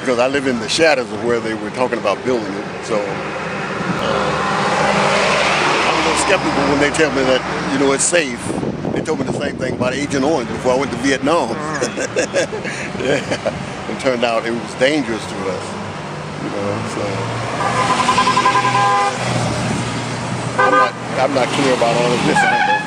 because I live in the shadows of where they were talking about building it. So I'm a little skeptical when they tell me that, you know, it's safe. They told me the same thing about Agent Orange before I went to Vietnam. Yeah. It turned out it was dangerous to us, you know. So I'm not clear about all of this.